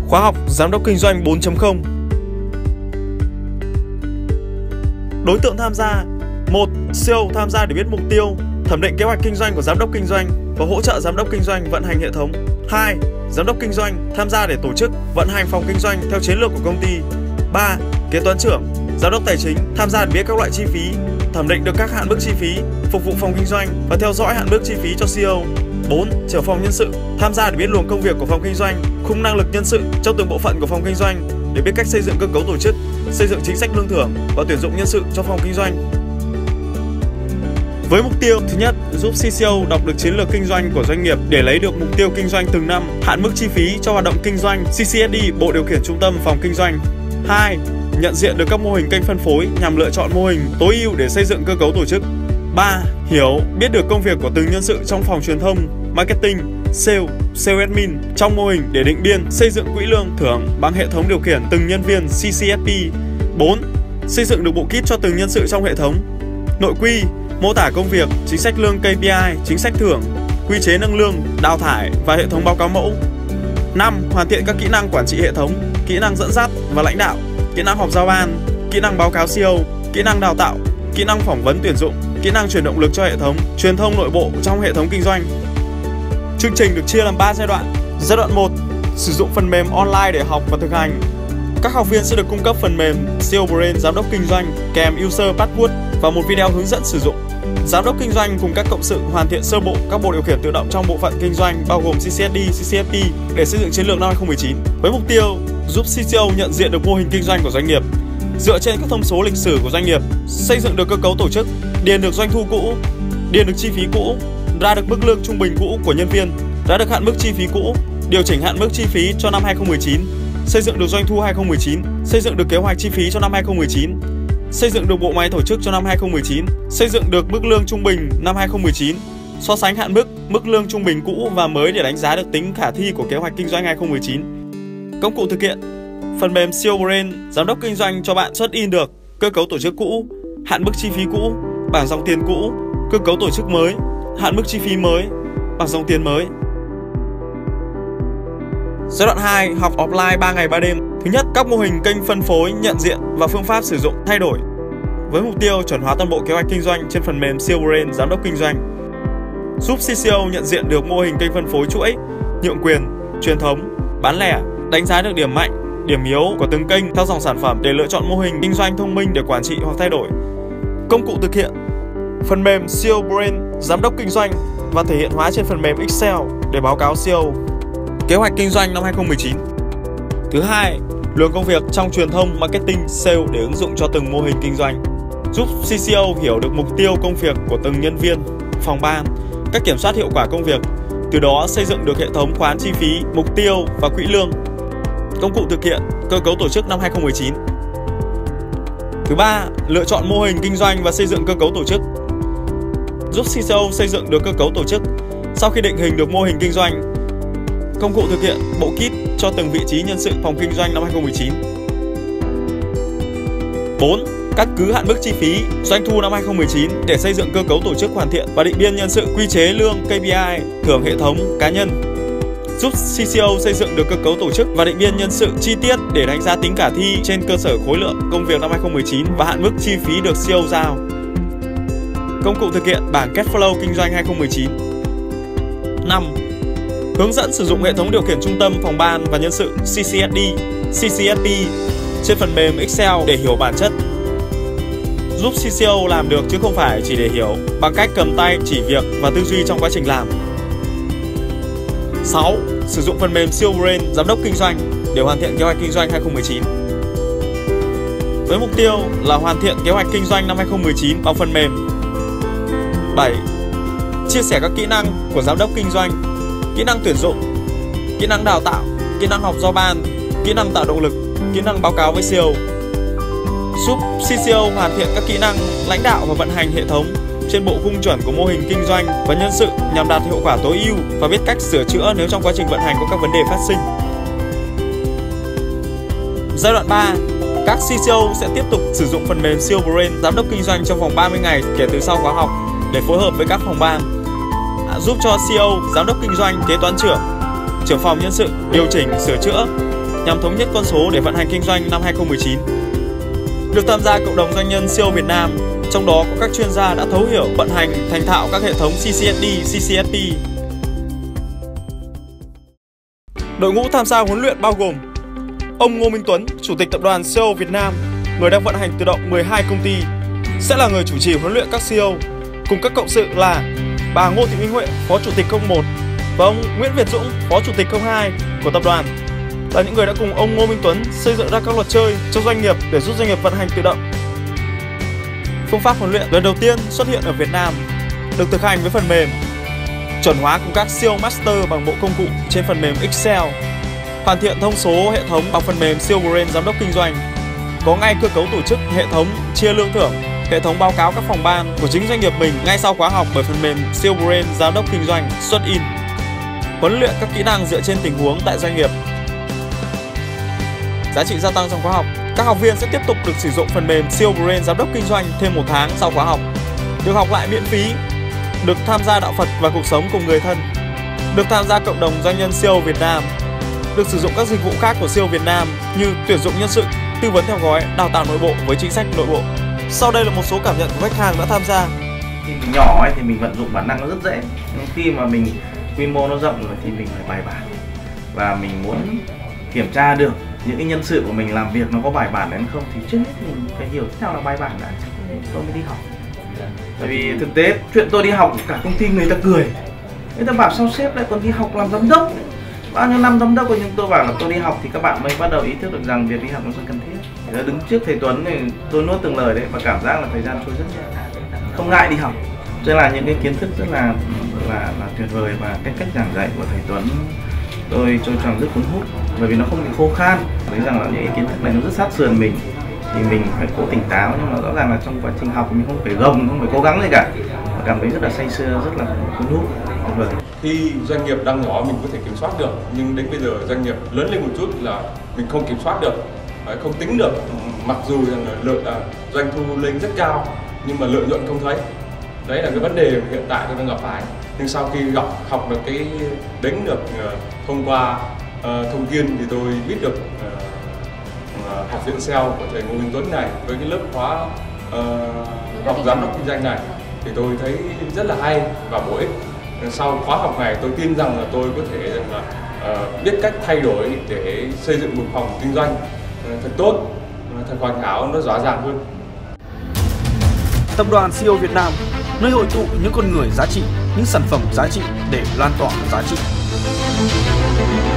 Khóa học Giám đốc Kinh doanh 4.0. Đối tượng tham gia: 1. CEO tham gia để biết mục tiêu, thẩm định kế hoạch kinh doanh của giám đốc kinh doanh và hỗ trợ giám đốc kinh doanh vận hành hệ thống. 2. Giám đốc kinh doanh tham gia để tổ chức, vận hành phòng kinh doanh theo chiến lược của công ty. 3. Kế toán trưởng, giám đốc tài chính tham gia để biết các loại chi phí, thẩm định được các hạn mức chi phí, phục vụ phòng kinh doanh và theo dõi hạn mức chi phí cho CEO. 4. Trưởng phòng nhân sự tham gia để biết luồng công việc của phòng kinh doanh, khung năng lực nhân sự trong từng bộ phận của phòng kinh doanh để biết cách xây dựng cơ cấu tổ chức, xây dựng chính sách lương thưởng và tuyển dụng nhân sự cho phòng kinh doanh. Với mục tiêu thứ nhất, giúp CCO đọc được chiến lược kinh doanh của doanh nghiệp để lấy được mục tiêu kinh doanh từng năm, hạn mức chi phí cho hoạt động kinh doanh, CCSD bộ điều khiển trung tâm phòng kinh doanh. 2. Nhận diện được các mô hình kênh phân phối nhằm lựa chọn mô hình tối ưu để xây dựng cơ cấu tổ chức. 3. Hiểu, biết được công việc của từng nhân sự trong phòng truyền thông, marketing, sales admin trong mô hình để định biên, xây dựng quỹ lương thưởng bằng hệ thống điều khiển từng nhân viên CCSP. 4. Xây dựng được bộ kit cho từng nhân sự trong hệ thống. Nội quy, mô tả công việc, chính sách lương KPI, chính sách thưởng, quy chế nâng lương, đào thải và hệ thống báo cáo mẫu. 5. Hoàn thiện các kỹ năng quản trị hệ thống, kỹ năng dẫn dắt và lãnh đạo, kỹ năng họp giao ban, kỹ năng báo cáo CEO, kỹ năng đào tạo, kỹ năng phỏng vấn tuyển dụng, kỹ năng truyền động lực cho hệ thống, truyền thông nội bộ trong hệ thống kinh doanh. Chương trình được chia làm 3 giai đoạn. Giai đoạn 1, sử dụng phần mềm online để học và thực hành. Các học viên sẽ được cung cấp phần mềm CEO Brain Giám đốc kinh doanh kèm user password và một video hướng dẫn sử dụng. Giám đốc kinh doanh cùng các cộng sự hoàn thiện sơ bộ các bộ điều khiển tự động trong bộ phận kinh doanh bao gồm CCSD, CCFP để xây dựng chiến lược năm 2019 với mục tiêu giúp CCO nhận diện được mô hình kinh doanh của doanh nghiệp, dựa trên các thông số lịch sử của doanh nghiệp, xây dựng được cơ cấu tổ chức, điền được doanh thu cũ, điền được chi phí cũ, ra được mức lương trung bình cũ của nhân viên, ra được hạn mức chi phí cũ, điều chỉnh hạn mức chi phí cho năm 2019, xây dựng được doanh thu 2019, xây dựng được kế hoạch chi phí cho năm 2019, xây dựng được bộ máy tổ chức cho năm 2019, xây dựng được mức lương trung bình năm 2019, so sánh hạn mức lương trung bình cũ và mới để đánh giá được tính khả thi của kế hoạch kinh doanh 2019. Công cụ thực hiện: phần mềm CEO Brain Giám đốc kinh doanh cho bạn xuất in được cơ cấu tổ chức cũ, hạn mức chi phí cũ, bảng dòng tiền cũ, cơ cấu tổ chức mới, hạn mức chi phí mới, bảng dòng tiền mới. Giai đoạn 2, học offline 3 ngày 3 đêm. Thứ nhất, các mô hình kênh phân phối, nhận diện và phương pháp sử dụng thay đổi với mục tiêu chuẩn hóa toàn bộ kế hoạch kinh doanh trên phần mềm CEO Brain Giám đốc kinh doanh. Giúp CCO nhận diện được mô hình kênh phân phối chuỗi, nhượng quyền, truyền thống, bán lẻ, đánh giá được điểm mạnh, điểm yếu của từng kênh theo dòng sản phẩm để lựa chọn mô hình kinh doanh thông minh để quản trị hoặc thay đổi. Công cụ thực hiện: phần mềm CEO Brain Giám đốc kinh doanh và thể hiện hóa trên phần mềm Excel để báo cáo CEO. Kế hoạch kinh doanh năm 2019. Thứ hai, luồng công việc trong truyền thông, marketing, sale để ứng dụng cho từng mô hình kinh doanh. Giúp CCO hiểu được mục tiêu công việc của từng nhân viên, phòng ban, cách kiểm soát hiệu quả công việc, từ đó xây dựng được hệ thống khoán chi phí, mục tiêu và quỹ lương. Công cụ thực hiện cơ cấu tổ chức năm 2019. Thứ ba, lựa chọn mô hình kinh doanh và xây dựng cơ cấu tổ chức. Giúp CCO xây dựng được cơ cấu tổ chức sau khi định hình được mô hình kinh doanh. Công cụ thực hiện bộ kit cho từng vị trí nhân sự phòng kinh doanh năm 2019. 4. Căn cứ hạn mức chi phí, doanh thu năm 2019 để xây dựng cơ cấu tổ chức hoàn thiện và định biên nhân sự, quy chế lương, KPI, thưởng hệ thống, cá nhân. Giúp CCO xây dựng được cơ cấu tổ chức và định biên nhân sự chi tiết để đánh giá tính khả thi trên cơ sở khối lượng công việc năm 2019 và hạn mức chi phí được CEO giao. Công cụ thực hiện bảng cash flow kinh doanh 2019. 5. Hướng dẫn sử dụng hệ thống điều khiển trung tâm, phòng ban và nhân sự CCSD, CCSP trên phần mềm Excel để hiểu bản chất. Giúp CCO làm được chứ không phải chỉ để hiểu bằng cách cầm tay chỉ việc và tư duy trong quá trình làm. 6. Sử dụng phần mềm CEO Brain Giám đốc kinh doanh để hoàn thiện kế hoạch kinh doanh 2019. Với mục tiêu là hoàn thiện kế hoạch kinh doanh năm 2019 bằng phần mềm. 7. Chia sẻ các kỹ năng của giám đốc kinh doanh, kỹ năng tuyển dụng, kỹ năng đào tạo, kỹ năng họp giao ban, kỹ năng tạo động lực, kỹ năng báo cáo với CEO. Giúp CCO hoàn thiện các kỹ năng lãnh đạo và vận hành hệ thống trên bộ khung chuẩn của mô hình kinh doanh và nhân sự nhằm đạt hiệu quả tối ưu và biết cách sửa chữa nếu trong quá trình vận hành có các vấn đề phát sinh. Giai đoạn 3, các CCO sẽ tiếp tục sử dụng phần mềm CEO Brain Giám đốc kinh doanh trong vòng 30 ngày kể từ sau khóa học để phối hợp với các phòng ban, giúp cho CEO, giám đốc kinh doanh, kế toán trưởng, trưởng phòng nhân sự điều chỉnh, sửa chữa nhằm thống nhất con số để vận hành kinh doanh năm 2019. Được tham gia cộng đồng doanh nhân SEO Việt Nam, trong đó có các chuyên gia đã thấu hiểu, vận hành thành thạo các hệ thống CCSD, CCSP. Đội ngũ tham gia huấn luyện bao gồm ông Ngô Minh Tuấn, Chủ tịch Tập đoàn SEO Việt Nam, người đang vận hành tự động 12 công ty, sẽ là người chủ trì huấn luyện các CEO, cùng các cộng sự là bà Ngô Thị Minh Huệ, Phó Chủ tịch 01 và ông Nguyễn Việt Dũng, Phó Chủ tịch 02 của tập đoàn, là những người đã cùng ông Ngô Minh Tuấn xây dựng ra các luật chơi cho doanh nghiệp để giúp doanh nghiệp vận hành tự động. Phương pháp huấn luyện lần đầu tiên xuất hiện ở Việt Nam, được thực hành với phần mềm, chuẩn hóa cùng các SEO Master bằng bộ công cụ trên phần mềm Excel, hoàn thiện thông số hệ thống bằng phần mềm SEO Brain Giám đốc Kinh doanh, có ngay cơ cấu tổ chức hệ thống chia lương thưởng, hệ thống báo cáo các phòng ban của chính doanh nghiệp mình ngay sau khóa học bởi phần mềm SEO Brain Giám đốc Kinh doanh xuất in, huấn luyện các kỹ năng dựa trên tình huống tại doanh nghiệp. Giá trị gia tăng trong khóa học, các học viên sẽ tiếp tục được sử dụng phần mềm SEO Brain Giám đốc Kinh doanh thêm 1 tháng sau khóa học, được học lại miễn phí, được tham gia đạo Phật và cuộc sống cùng người thân, được tham gia cộng đồng doanh nhân SEO Việt Nam, được sử dụng các dịch vụ khác của SEO Việt Nam như tuyển dụng nhân sự, tư vấn theo gói, đào tạo nội bộ với chính sách nội bộ. Sau đây là một số cảm nhận của khách hàng đã tham gia. Khi mình nhỏ ấy thì mình vận dụng bản năng nó rất dễ, nhưng khi mà mình quy mô nó rộng rồi thì mình phải bài bản, và mình muốn kiểm tra được những cái nhân sự của mình làm việc nó có bài bản đến không thì trước hết mình phải hiểu thế nào là bài bản đã, tôi mới đi học. Bởi vì thực tế chuyện tôi đi học cả công ty người ta cười, người ta bảo sao sếp lại còn đi học làm giám đốc, bao nhiêu năm giám đốc rồi, nhưng tôi bảo là tôi đi học thì các bạn mới bắt đầu ý thức được rằng việc đi học nó rất cần thiết. Thì đứng trước thầy Tuấn thì tôi nuốt từng lời đấy và cảm giác là thời gian trôi rất nhanh, không ngại đi học. Cho nên là những cái kiến thức rất là tuyệt vời, và cách giảng dạy của thầy Tuấn tôi cho rằng rất cuốn hút, bởi vì nó không bị khô khan. Thấy rằng là những cái kiến thức này nó rất sát sườn mình, thì mình phải cố tỉnh táo, nhưng mà rõ ràng là trong quá trình học mình không phải gồng, không phải cố gắng gì cả, mà cảm thấy rất là say sưa, rất là cuốn hút. Khi doanh nghiệp đang nhỏ mình có thể kiểm soát được, nhưng đến bây giờ doanh nghiệp lớn lên một chút là mình không kiểm soát được, không tính được. Mặc dù rằng doanh thu lên rất cao nhưng mà lợi nhuận không thấy. Đấy là cái vấn đề hiện tại tôi đang gặp phải. Nhưng sau khi học được cái đánh được thông qua thông tin thì tôi biết được học viện SEO của thầy Ngô Minh Tuấn này với cái lớp khóa học giám đốc kinh doanh này thì tôi thấy rất là hay và bổ ích. Sau khóa học này tôi tin rằng là tôi có thể biết cách thay đổi để xây dựng một phòng kinh doanh thật tốt, thật hoàn hảo, nó rõ ràng hơn. Tập đoàn SEO Việt Nam, nơi hội tụ những con người giá trị, những sản phẩm giá trị để lan tỏa giá trị.